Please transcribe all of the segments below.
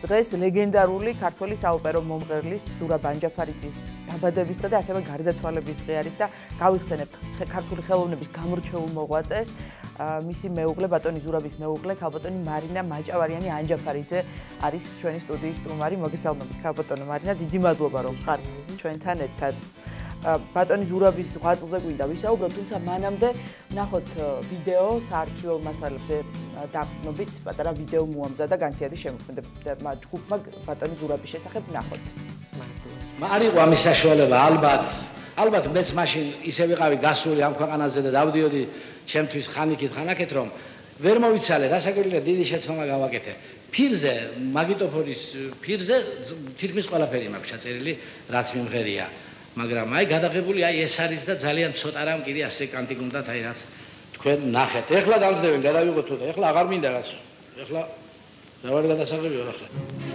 დღეს ლეგენდარული ქართველი საოპერო მომღერლის ზურაბ ანჯაფარიძის დაბადების დღე და ასევე გარდაცვალების დღე არის და გავიხსენებთ ქართული ხელოვნების გამორჩეულ მოღვაწეს, მისი მეუღლე ბატონი ზურაბის მეუღლე ქალბატონი მარინა მაჭავარიანი ანჯაფარიძე არის ჩვენი სტუდიის სტუმარი. მოგესალმებით ქალბატონო მარინა, დიდი მადლობა რომ ხართ ჩვენთან ერთად. ბატონი ზურაბის ღვაწლზე გვინდა ვისაუბროთ, თუმცა მანამდე ნახოთ ვიდეო საარქივო მასალებზე დაყრდნობით პატარა ვიდეო მოამზადა განთიადის შემოქმედებმა ჯგუფმა ბატონი ზურაბის შესახებ ნახოთ. არ იყო ამის საშუალება, ალბათ მეც მაშინ ისე ვიყავი გასული ამ ქვეყანაზე და დავდიოდი ჩემთვის ხანიკით ხანაკეთ რომ ვერ მოვიცალე, რასაკვირველია დიდი შეცდომა გავაკეთე. ფირზე, მაგნიტოფონის ფირზე თითქმის ყველაფერი მაქვს ჩაწერილი, რაც მიმღერია. მაგრამ აი გადაღებული აი ეს არის და ძალიან ცოტა რამ კიდე ასე კანტი გუნდათ აი რაც თქვენ ნახეთ. ეხლა დამძდევენ გადავიღოთ თუ და ეხლა აღარ მინდა რაც. ეხლა რა ვარ გადასაღებია ახლა.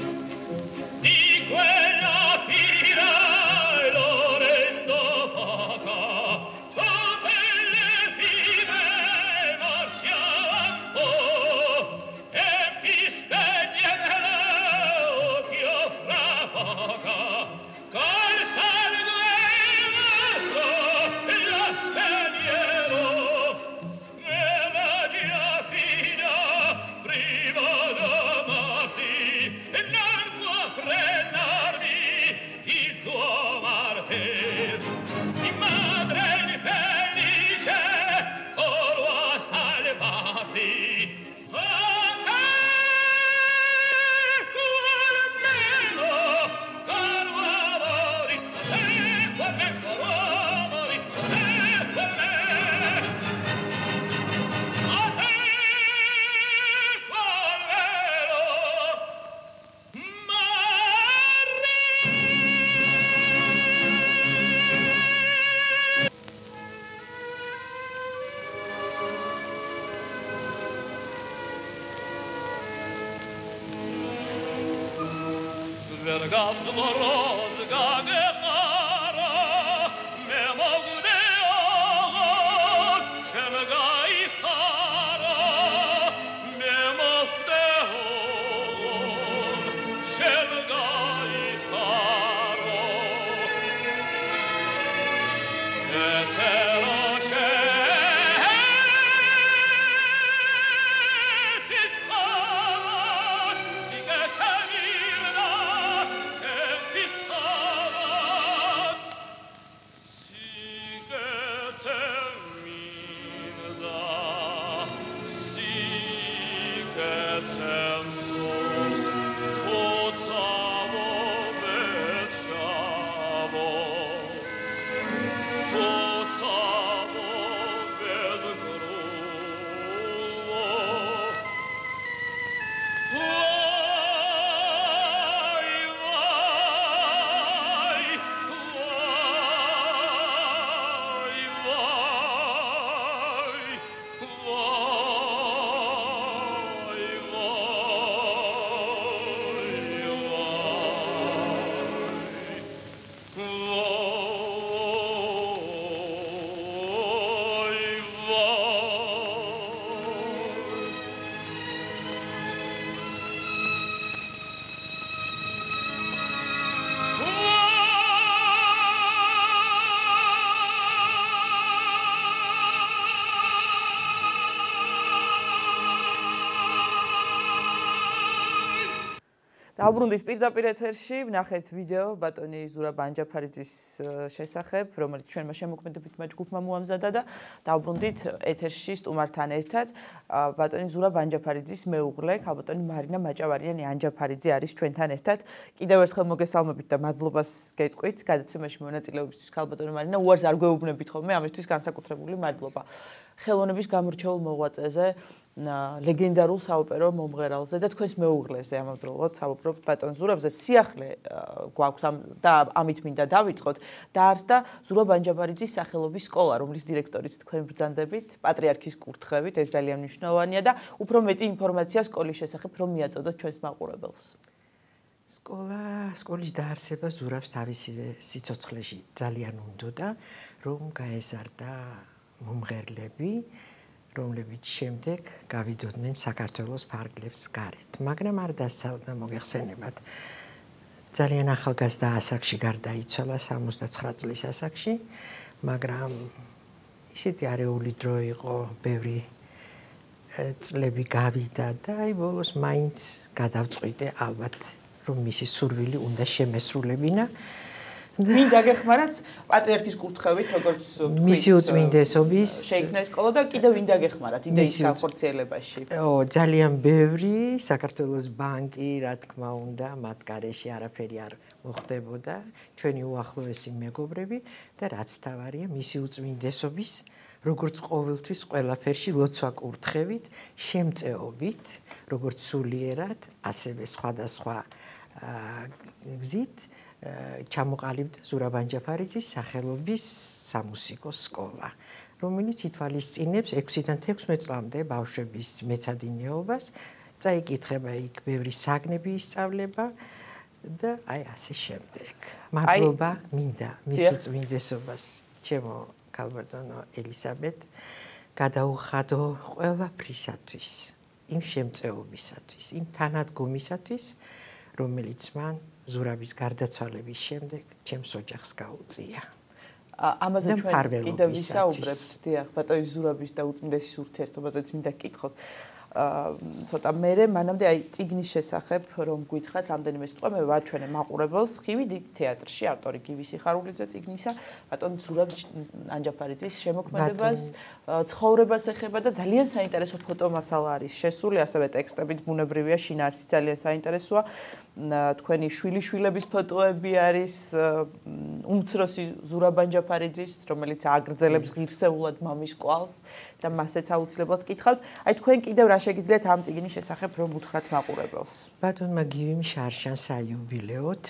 დაუბრუნდით პირდაპირ ეთერში, ვნახეთ ვიდეო ბატონი ზურაბ ანჯაფარიძის შესახებ, რომელიც ჩვენმა შემოქმედებითმა ჯგუფმა მოამზადა და დაუბრუნდით ეთერში სტუმართან ერთად. ბატონი ზურაბ ანჯაფარიძის მეუღლე, ქალბატონი მარინა მაჭავარიანი ანჯაფარიძე არის ჩვენთან ერთად. კიდევ ერთხელ მოგესალმებით და მადლობას გეტყვით გადაცემაში მონაწილეობისთვის ქალბატონი მარინა. უარს არ გვეუბნებით ხოლმე, ამისთვის განსაკუთრებული მადლობა. ხელოვნების გამორჩეულ მოღვაწეზე, ლეგენდარულ საოპერო მომღერალზე და თქვენს მეუღლეზე ამავდროულად საუბრობთ ბატონ ზურაბზე. სიახლე გვაქვს და ამით მინდა დავიწყოთ. დაარსდა ზურაბ ანჯაფარიძის სახელობის სკოლა, რომლის დირექტორიც თქვენ ბრძანდებით, პატრიარქის კურთხევით, ეს ძალიან მნიშვნელოვანია და უფრო მეტი ინფორმაცია სკოლის შესახებ რომ მიაწოდოთ ჩვენს მაყურებელს. სკოლის დაარსება ზურაბს თავისივე სიცოცხლეში ძალიან უნდოდა, რომ გაეზარდა მომღერლები, რომლებიც შემდეგ გავიდოდნენ საქართველოს ფარგლებს გარეთ. მაგრამ არ დასწავლა მოგეხსენებათ. ძალიან ახალგაზრდა ასაკში გარდაიცვალა 69 წლის ასაკში, მაგრამ ისეთი არეული დრო იყო, ბევრი წლები გავიდა და აი ბოლოს მაინც გადავწყვიტე ალბათ რომ მისი სურვილი უნდა შემესრულებინა. მინდა გეხმარათ პატრიარქის კურთხევით, როგორც მისი უწმინდესობის შეიქმნა სკოლა და კიდევ მინდა გეხმარათ იდეის განხორციელებაში. ძალიან ბევრი საქართველოს ბანკი, რა თქმა უნდა, მათ გარეშე არაფერი არ მოხდებოდა, ჩვენი უახლოესი მეგობრები და რაც მთავარია, მისი უწმინდესობის, როგორც ყოველთვის ყველაფერში ლოცვა კურთხევით, შემწეობით, როგორც სულიერად, ასევე სხვადასხვა გზით ჩამოყალიბდა ზურაბ-ანჯაფარიძის სახელობის სამუსიკო სკოლა, რომელიც ითვალისწინებს 6-დან 16 წლამდე ბავშვების მეცადინეობას, წაიკითხება იქ ბევრი საგნები ისწავლება და აი ასე შემდეგ. მადლობა მინდა მის უწმინდესობას, ჩემო ქალბატონო ელისაბედ, გადაუხადო ყველაფრისათვის, იმ შემწეობისათვის, იმ თანადგომისათვის, რომელიც მან ზურაბის გარდაცვალების შემდეგ ჩემს ოჯახს გაუწია. ამაზე ჩვენ კიდევ ვისაუბრებთ, დიახ, ბატონი ზურაბის და უწმინდესის ურთიერთობაზეც მინდა გკითხოთ. ცოტა მერე მანამდე აი წიგნის შესახებ რომ გითხრათ რამდენიმე სიტყვა მე ვაჩვენე მაყურებელს ხივი დიდ თეატრში ავტორი გივი სიხარულიძე წიგნისა ბატონი ზურაბ ანჯაფარიძის შემოქმედებას ცხოვრებას ეხება და ძალიან საინტერესო ფოტომასალა არის შესული ასევე ტექსტებით ბუნებრივია შინაარსი ძალიან საინტერესოა თქვენი შვილიშვილების ფოტოები არის უმცროსი ზურაბ ანჯაფარიძის რომელიც აგრძელებს ღირსეულად მამის კვალს და მასეც აუცილებლად გითხავთ აი თქვენ კიდევ შეგიძლიათ ამ წიგნის შესახებ რომ უთხრათ მაყურებელს. ბატონმა გივიმ შარშან საიუბილეოდ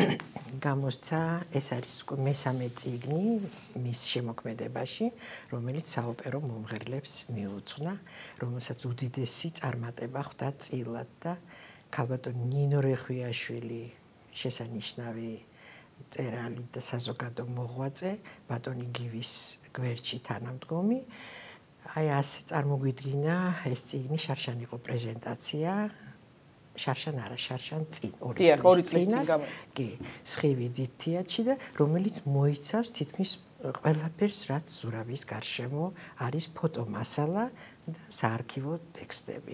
გამოსცა ეს არის მესამე წიგნი მის შემოქმედებაში, რომელიც საოპერო მომღერლებს მიუძღვნა, რომელსაც უდიდესი წარმატება ხვდა წილად და ქალბატონ ნინო რეხვიაშვილი შესანიშნავი მწერალი და საზოგადო მოღვაწე, ბატონი გივის გვერდში თანამდგომი აი ასე წარმოგვიდგინა ეს წიგნი შარშან იყო პრეზენტაცია შარშან არა შარშან წინ ორი წლის წინ კი სხივი დიდ თეატრში და რომელიც მოიცავს თითქმის ყველაფერს რაც ზურაბის გარშემო არის ფოტომასალა და საარქივო ტექსტები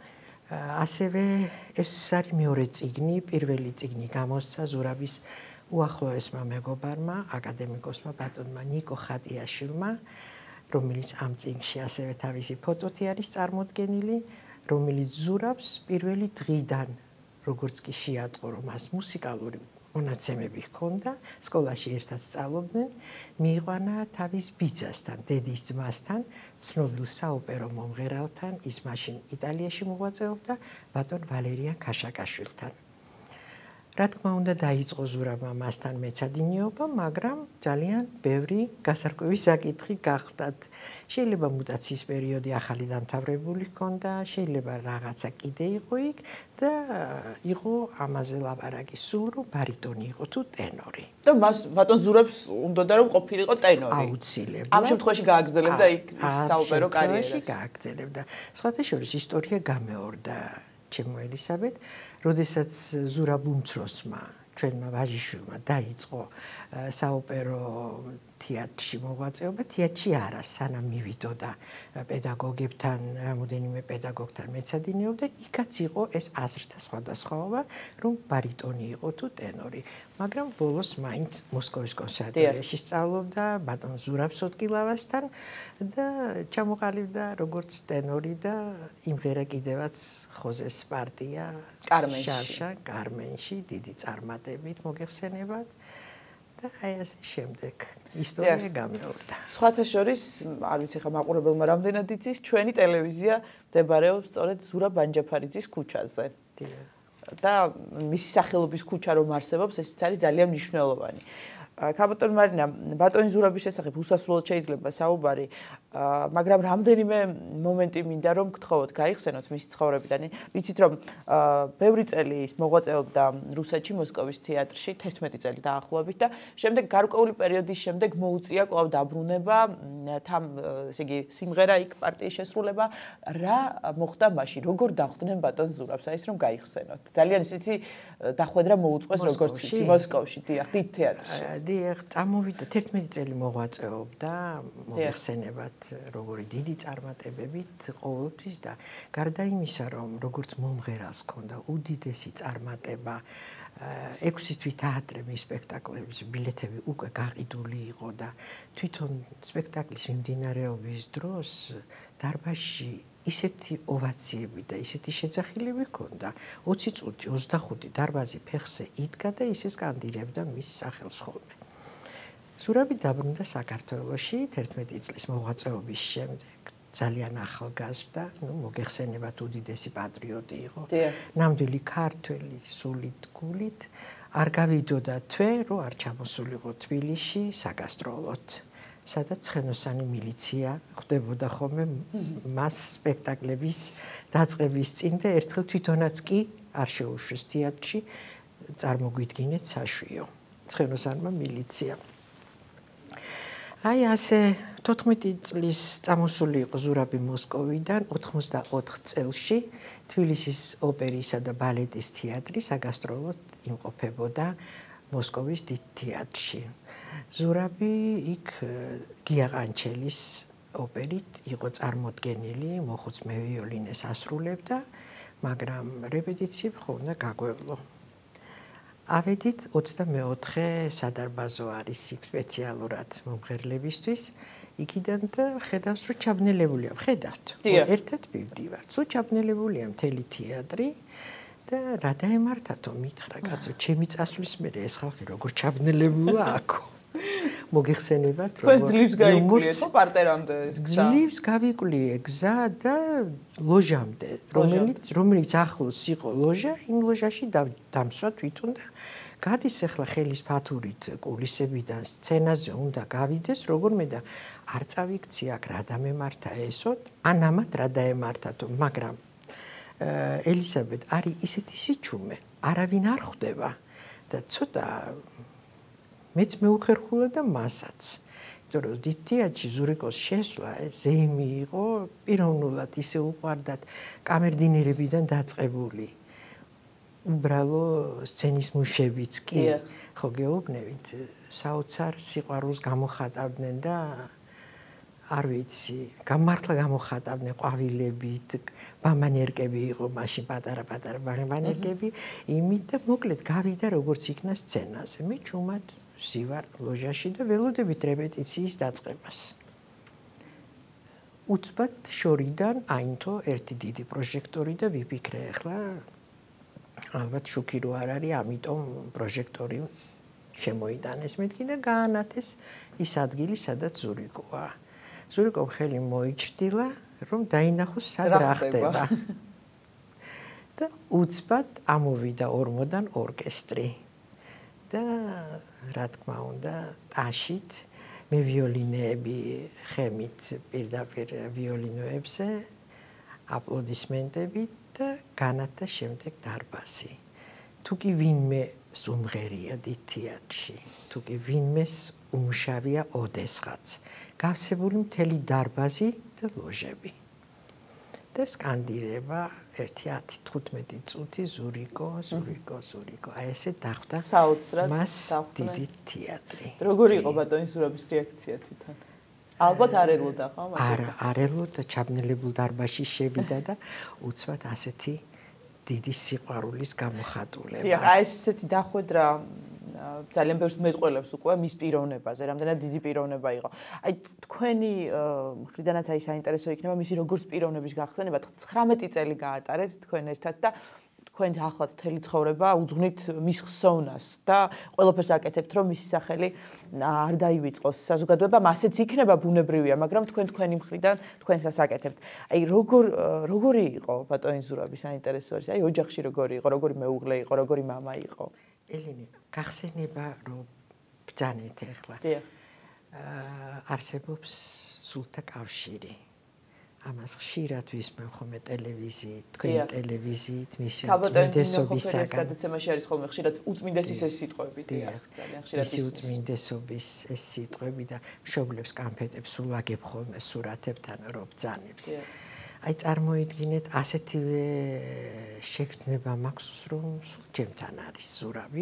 ასევე ეს არის მეორე წიგნი პირველი წიგნი გამოსცა ზურაბის უახლოესმა მეგობარმა აკადემიკოსმა ბატონმა ნიკო ხატიაშვილმა რომელიც ამ წიგნში ასევე თავისი ფოტოთი არის წარმოდგენილი, რომელიც ზურაბს პირველი დღიდან, როგორც კი შეატყო, რომ მას მუსიკალური მონაცემები ჰქონდა, სკოლაში ერთად სწავლობდნენ, მიიყვანა თავის ბიძასთან, დედის ძმასთან, ცნობილ საოპერო მომღერალთან, ის მაშინ იტალიაში მოღვაწეობდა, ბატონ ვალერიან ქაშაკაშვილთან. რა თქმა უნდა დაიწყო ზურაბმა მასთან მეცადინეობა, მაგრამ ძალიან ბევრი გასარკვევის საკითხი გახდათ. შეიძლება მუტაციის პერიოდი ახალი დამთავრებული ჰქონდა, შეიძლება რაღაცა კიდე იყო იქ და იყო ამაზე ლაპარაკი სულ რომ ბარიტონი იყო თუ ტენორი. და მას ბატონ ზურაბს უნდოდა რომ ყოფილიყო ტენორი. აუცილებლად. ამ შემთხვევაში გააგრძელებდა იქ საოპერო კარიერას. გააგრძელებდა. სხვათა შორის ისტორია გამეორდა. ჩემო ელისაბედ, როდესაც ზურაბ უმცროსმა, ჩვენმა ვაჟიშვილმა დაიწყო საოპერო თეატრში მოღვაწეობა, თეატრში არა, სანამ მივიდოდა პედაგოგებთან, რამოდენიმე პედაგოგთან მეცადინეობდა, იქაც იყო ეს აზრთა სხვადასხვაობა, რომ ბარიტონი იყო თუ ტენორი. მაგრამ ბოლოს მაინც მოსკოვის კონსერვატორიაში სწავლობდა ბატონ ზურაბ სოტკილავასთან და ჩამოყალიბდა როგორც ტენორი და იმღერა კიდევაც ხოზეს პარტია შარშან კარმენში დიდი წარმატებით მოგეხსენებათ და აი ასე შემდეგ ისტორია გამეორდა. სხვათა შორის, არ ვიცი ხა მაყურებელმა რამდენად იცის, ჩვენი ტელევიზია მდებარეობს სწორედ ზურაბ ანჯაფარიძის ქუჩაზე. და მისი სახელობის ქუჩა რომ არსებობს, ესეც არის ძალიან მნიშვნელოვანი. ქაბატონ მარინა, ბატონი ზურაბის შესახებ უსასრულოდ შეიძლება საუბარი, მაგრამ რამდენიმე მომენტი მინდა რომ გთხოვოთ, გაიხსენოთ მისი ცხოვრებიდან. ვიცით რომ ბევრი წელი ის მოღვაწეობდა რუსეთში, მოსკოვის თეატრში, 11 წელი დაახლოებით და შემდეგ გარკვეული პერიოდის შემდეგ მოუწია კვლავ დაბრუნება, ესე იგი, სიმღერა იქ პარტიის შესრულება. რა მოხდა მაშინ? როგორ დახვდნენ ბატონ ზურაბს? აი ეს რომ გაიხსენოთ. ძალიან ისეთი დახვედრა მოუწყვეს როგორც იცი მოსკოვში, დიახ, დიდ თეატრში. დიახ, წამოვიდა 11 წელი მოღვაწეობდა, მოიხსენებათ როგორი დიდი წარმატებებით ყოველთვის და გარდა იმისა, რომ როგორც მომღერალს ჰქონდა უდიდესი წარმატება, 6 თვით აადრე მის სპექტაკლების ბილეთები უკვე გაყიდული იყო და თვითონ სპექტაკლის მიმდინარეობის დროს დარბაზში ისეთი ოვაციები და ისეთი შეძახილები ჰქონდა 20 წუთი 25 დარბაზი ფეხზე იდგა და ისე სკანდირებდა მის სახელს ხოლმე. ზურაბი დაბრუნდა საქართველოში 11 წლის მოღვაწეობის შემდეგ. ძალიან ახალგაზრდა, მოგეხსენებათ უდიდესი პატრიოტი იყო. ნამდვილი ქართველი სულით გულით არ გავიდოდა თვე, რომ არ ჩამოსულიყო თბილისში საგასტროლოდ. სადაც ცხენოსანი მილიცია ხვდებოდა ხოლმე მას სპექტაკლების დაწყების წინ და ერთხელ თვითონაც კი არ შეუშვეს თეატრში წარმოგვიდგინეთ საშვიო. ცხენოსანმა მილიციამ. აი ასე 14 წლის წამოსული იყო ზურაბი მოსკოვიდან 84 წელში თბილისის ოპერისა და ბალეტის თეატრი საგასტროლოდ იმყოფებოდა მოსკოვის დიდ თეატრში. ზურაბი იქ გია ყანჩელის ოპერით იყო წარმოდგენილი, მოხუც მე ვიოლინეს ასრულებდა, მაგრამ რეპეტიციები ხო უნდა გაგვევლო. ავედით 24 სადარბაზო არის იქ სპეციალურად მომღერლებისთვის. იქიდან და ხედავს რომ ჩაბნელებულია, ხედავთ. ერთად მივდივართ. სულ ჩაბნელებულია მთელი თეატრი და რა დაემართათო მითხრა კაცო, ჩემი წასვლის მერე ეს ხალხი როგორ ჩაბნელებულა აქო. მოგიხსენებათ რომ ძლივს გაიკვლიეთ ხო პარტერამდე ეს გზა. ძლივს გავიკვლიე გზა და ლოჟამდე, რომელიც ახლოს იყო ლოჟა, იმ ლოჟაში დამსვა თვითონ და გადის ახლა ხელის ფათურით კულისებიდან სცენაზე უნდა გავიდეს, როგორმე და არ წავიქცი აქ რა დამემართა ესო, ან ამათ რა დაემართათო, მაგრამ ელისაბედ არის ისეთი სიჩუმე, არავინ არ ხვდება და ცოტა მეც მეუხერხულა და მასაც. იმიტომ რომ დიდ თეატრში ზურიკოს შესვლა ზეიმი იყო, პიროვნულად ისე უყვარდათ კამერდინერებიდან დაწყებული. უბრალო სცენის მუშებიც კი, ხო გეუბნებით, საოცარ სიყვარულს გამოხატავდნენ და არ ვიცი, მართლა გამოხატავდნენ ყვავილებით, ბამანერკები იყო მაშინ პატარა-პატარა ბამანერკები, იმით და მოკლედ გავიდა როგორც იქნა სცენაზე. მე ჩუმად ვსივარ ლოჟაში და ველოდებით რეპეტიციის დაწყებას. უცბად შორიდან აინთო ერთი დიდი პროჟექტორი და ვიფიქრე ახლა ალბათ შუქი რო არ არის, ამიტომ პროჟექტორი შემოიტანეს მეთქი და გაანათეს ის ადგილი, სადაც ზურიკოა. ზურიკომ ხელი მოიჩრდილა, რომ დაინახოს სად რა ხდება. და უცბად ამოვიდა ორმოდან ორკესტრი. და რა თქმა უნდა, ტაშით მე ვიოლინეები ხემით პირდაპირ ვიოლინოებზე აპლოდისმენტები და განათდა შემდეგ დარბაზი. თუ კი ვინმე სუმღერია დიდ თეატრში, თუ კი ვინმეს უმუშავია ოდესღაც, გავსებული მთელი დარბაზი და ლოჟები. და სკანდირება 1-10-15 წუთი ზურიკო. აი ესე დახვდა საოცრად მას დიდი თეატრი. როგორი იყო ბატონი ზურაბის რეაქცია თვითონ? ალბათ არ ელოდა ხო? არ ელოდა, ჩაბნელებულ დარბაზში შევიდა და უცბად ასეთი დიდი სიყვარულის გამოხატულება. დიახ, აი ესეთი დახვედრა ძალიან ბევრს მეტყველებს უკვე მის პიროვნებაზე, რამდენად დიდი პიროვნება იყო. აი თქვენი მხრიდანაც აი საინტერესო იქნება მისი როგორც პიროვნების გახსენება. 19 წელი გაატარეთ თქვენ ერთად და თქვენ ახლაც მთელი ცხოვრება უძღვნით მის ხსოვნას და ყველაფერს აკეთებთ, რომ მისი სახელი არ დაივიწყოს საზოგადოებამ. ასეც იქნება ბუნებრივია, მაგრამ თქვენი მხრიდან თქვენსაც აკეთებთ. აი როგორი იყო ბატონი ზურაბი საინტერესო არის. აი ოჯახში როგორი იყო, როგორი მეუღლე იყო, როგორი მამა იყო. ელენე, გახსენება რომ ბრძანეთ ახლა. დიახ. არსებობს სულთა კავშირი. ამას ხშირად ვისმენ ხოლმე ტელევიზიით, თქვენი ტელევიზიით, მისი უწმინდესობისაგან. გადაცემაში არის ხოლმე ხშირად უწმინდესის ეს სიტყვები, დიახ, ძალიან ხშირად მისი უწმინდესობის ეს სიტყვები და მშობლებს კანფეტებს სულ აგებ ხოლმე სურათებთან რო ბრძანებს. აი წარმოიდგინეთ, ასეთივე შეგრძნება მაქვს, რომ სულ ჩემთან არის ზურავი.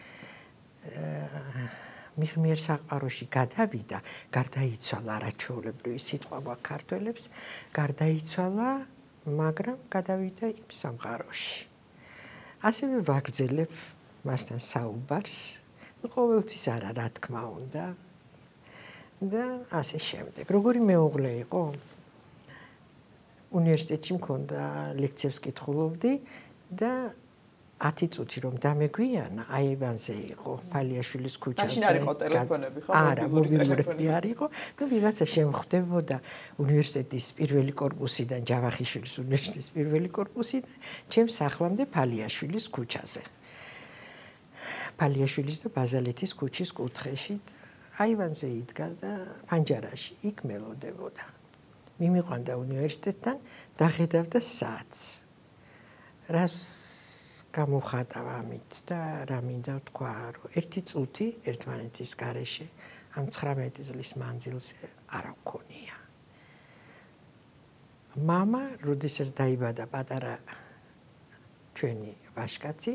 მიღმიერ საყაროში გადავიდა, გარდაიცვალა არაჩვეულებრივი სიტყვა გვაქვს ქართველებს, გარდაიცვალა, მაგრამ გადავიდა იმ სამყაროში. ასევე ვაგრძელებ მასთან საუბარს, ყოველთვის არა, რა თქმა უნდა. და ასე შემდეგ. როგორი მეუღლე იყო? უნივერსიტეტში მქონდა ლექციებს კითხულობდი და 10 წუთი რომ დამეგვიანა, აივანზე იყო ფალიაშვილის ქუჩაზე. მაშინ არ იყო ტელეფონები, ხო? არა, მობილურები არ იყო და ვიღაცა შემხვდებოდა უნივერსიტეტის პირველი კორპუსიდან, ჯავახიშვილის უნივერსიტეტის პირველი კორპუსიდან, ჩემს სახლამდე ფალიაშვილის ქუჩაზე. ფალიაშვილის და ბაზალეთის ქუჩის კუთხეში აივანზე იდგა და ფანჯარაში იქ მელოდებოდა. მიმიყვანდა უნივერსიტეტთან, დახედავდა საათს. რას გამოხატავ ამით და რა მინდა ვთქვა, რომ 1 წუთი ერთმანეთის გარეშე ამ 19 წლის მანძილზე არ ვქონია. მამა, როდესაც დაიბადა პატარა ჩვენი ვაჟკაცი,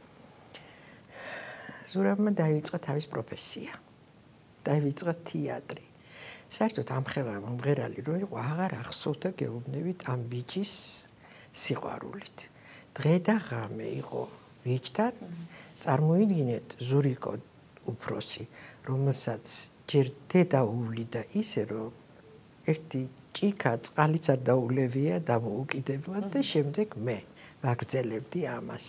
ზურავმა დაიწყა თავის პროფესია. დაიწყა თეატრი. საერთოდ ამ ხელა მომღერალი რო იყო, აღარ ახსოვდა გეუბნებით ამ ბიჭის სიყვარულით. დღე და ღამე იყო ბიჭთან. წარმოიდგინეთ, ზურიკო უფროსი, რომელსაც ჯერ დედა უვლიდა ისე, რომ ერთი ჭიქა წყალიც არ დაულევია დამოუკიდებლად და შემდეგ მე ვაგრძელებდი ამას.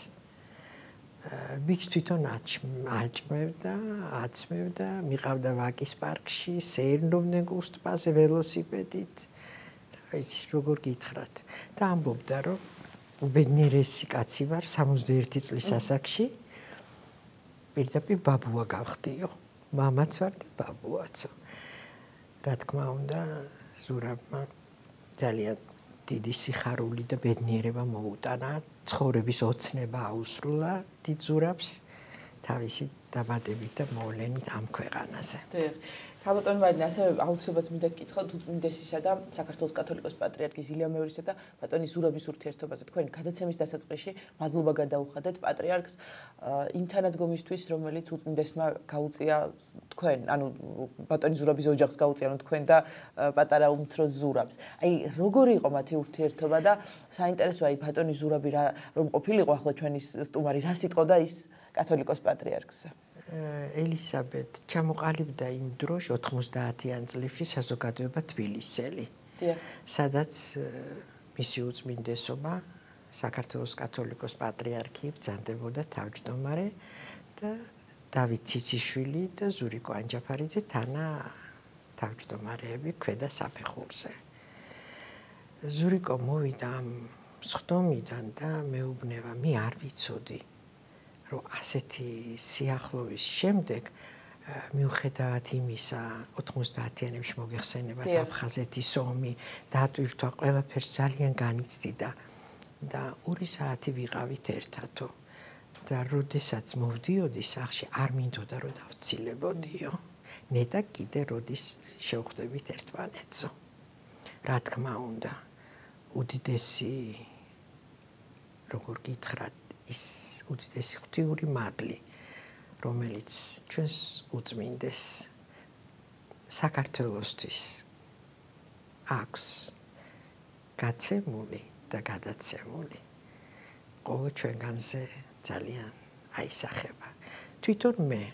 ბიჭი თვითონ აჭმევდა, აცმევდა, მიყავდა ვაკის პარკში, სეირნობდნენ კუსტპაზე ველოსიპედით. რა ვიცი, როგორ გითხრათ. და ამბობდა, რომ უბედნიერესი კაცი ვარ 61 წლის ასაკში. პირდაპირ ბაბუა გავხდიო. მამაც ვარ და ბაბუაცო. რა თქმა უნდა, ზურავმა ძალიან დიდი სიხარული და ბედნიერება მოუტანა, ცხოვრების ოცნება აუსრულა დიდ ზურაბს თავისი დაბადებით და მოვლენით ამ ქვეყანაზე. ქალბატონი მარინა, ასევე აუცილებლად მინდა გკითხოთ უწმინდესისა და საქართველოს კათოლიკოს პატრიარქის ილია მეორისა და ბატონი ზურაბის ურთიერთობაზე. თქვენ გადაცემის დასაწყისში მადლობა გადაუხადეთ პატრიარქს იმ თანადგომისთვის, რომელიც უწმინდესმა გაუწია თქვენ, ანუ ბატონი ზურაბის ოჯახს გაუწია, ანუ თქვენ და პატარა უმცროს ზურაბს. აი, როგორი იყო მათი ურთიერთობა და საინტერესოა აი ბატონი ზურაბი რომ ყოფილიყო ახლა ჩვენი სტუმარი, რა სიტყოდა ის კათოლიკოს პატრიარქს? ელისაბედ ჩამოყალიბდა იმ დროს 90-იან წლებში საზოგადოება თბილისელი, სადაც მისი უწმინდესობა საქართველოს კათოლიკოს პატრიარქი ბრძანდებოდა თავმჯდომარე და დავით ციციშვილი და ზურიკო ანჯაფარიძე თანა თავმჯდომარეები ქვედა საფეხურზე. ზურიკო მოვიდა ამ სხდომიდან და მეუბნება, მე არ ვიცოდი, რომ ასეთი სიახლოვის შემდეგ მიუხედავად იმისა 90-იანებში მოგეხსენებათ აფხაზეთის ომი, დატვირთვა, ყველაფერს ძალიან განიცდიდა და 2 საათი ვიყავით ერთადო და როდესაც მოვდიოდი სახლში არ მინდოდა რომ დავცილებოდიო. ნეტა კიდე როდის შევხვდებით ერთმანეთსო. რა თქმა უნდა, უდიდესი როგორ გითხრათ, ის უდიდესი ღვთიური მადლი, რომელიც ჩვენს უწმინდეს საქართველოსთვის აქვს გაცემული და გადაცემული, ყოველ ჩვენგანზე ძალიან აისახება. თვითონ მე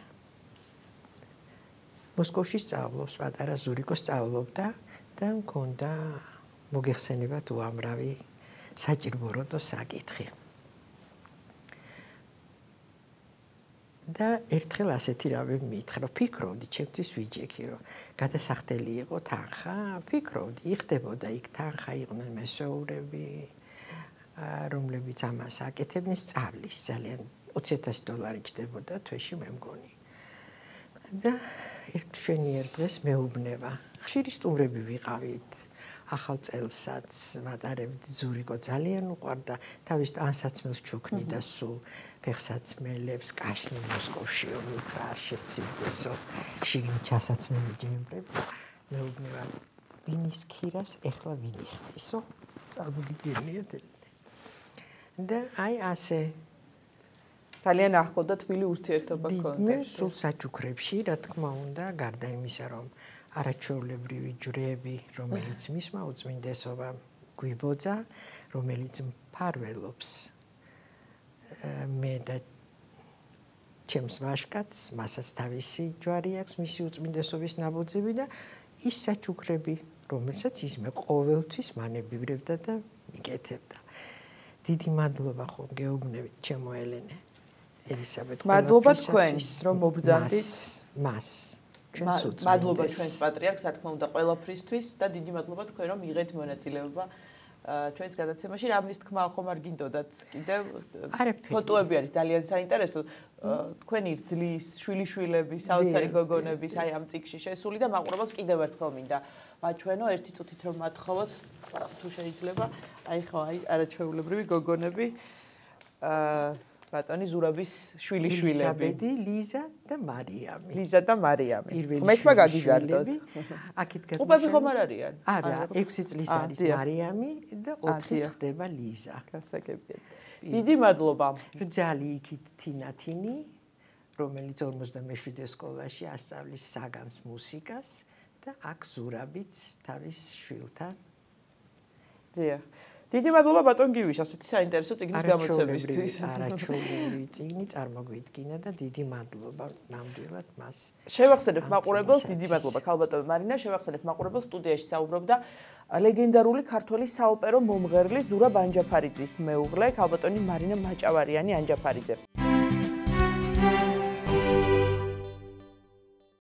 მოსკოვში სწავლობს, პატარა ზურიკო სწავლობდა და მქონდა მოგეხსენებათ უამრავი საჭიროებო საკითხი. და ერთხელ ასეთი რამე მითხრა, ფიქრობდი, ჩემთვის ვიჯექი, რომ გადასახდელი იყო თანხა, ფიქრობდი, იხდებოდა იქ თანხა, იყვნენ მესვეურები, რომლებიც ამას აკეთებდნენ სწავლის, ძალიან $20,000 ჯდებოდა თვეში, მე მგონი. და ჩვენი ერთ დღეს მეუბნება. ხშირი სტუმრები ვიყავით. ახალ წელსაც ვატარებთ ზურიკო ძალიან უყვარდა თავის ანსაცმელს ჩუქნიდა სულ ფეხსაცმელებს კაშმირ მოსკოვში უთხრა არ შესწირდესო შიგნით ჩასაცმელი ჯემბრები მეუბნება ვინის ქირას ეხლა ვინ იხდისო წარმოგიდგენიათ და აი ასე ძალიან ახლო და თბილი ურთიერთობა გქონდა. მე სულ საჩუქრებში რა თქმა უნდა გარდა იმისა რომ არაჩვეულებრივი ჯვრები რომელიც მისმა უწმინდესობამ გვიბოძა რომელიც მფარველობს მე და ჩემს ვაჟკაცს მასაც თავისი ჯვარი აქვს მისი უწმინდესობის ნაბოძები და ის საჩუქრები რომელსაც ის მე ყოველთვის მანებივრებდა და მიკეთებდა დიდი მადლობა ხომ გეუბნებით ჩემო ელენე ელისაბედ მადლობა თქვენ რომ მობრძანდით მას მადლობა ჩვენს პატრიარქს რა თქმა უნდა ყველაფრისთვის და დიდი მადლობა თქვენ რომ იღეთ მონაწილეობა ჩვენს გადაცემაში რამის თქმა ხომ არ გინდოდათ კიდევ ფოტოები არის ძალიან საინტერესო თქვენი რძლის შვილიშვილები საოცარი გოგონების აი ამ წიგში შესული და მაყურებელს კიდევ ერთხელ მინდა ვაჩვენო ერთი წუთით რომ მათხოვოთ თუ შეიძლება აი ხო აი არაჩვეულებრივი გოგონები ბატონი ზურაბის შვილიშვილები ლიზა და მარიამი ლიზა და მარიამი ღმერთმა გაგიზარდოთ აქეთ გადმოშალეთ უპები ხომ არ არიან არა 6 წლის არის მარიამი და 4-ის ხდება ლიზა გასაგებია დიდი მადლობა რძალი იქით თინათინი რომელიც 57 სკოლაში ასწავლის საგანს მუსიკას და აქ ზურაბიც თავის შვილთან დიახ დიდი მადლობა ბატონ გივის ასეთი საინტერესო წიგნის გამოცემისთვის. არაჩვეულებრივი წიგნი წარმოგვიდგინა და დიდი მადლობა ნამდვილად მას. შევახსენებთ მაყურებელს დიდი მადლობა ქალბატონ მარინა შევახსენებთ მაყურებელს სტუდიაში საუბრობდა ლეგენდარული ქართველი საოპერო მომღერლის ზურაბ ანჯაფარიძის მეუღლე ქალბატონი მარინა მაჭავარიანი ანჯაფარიძე.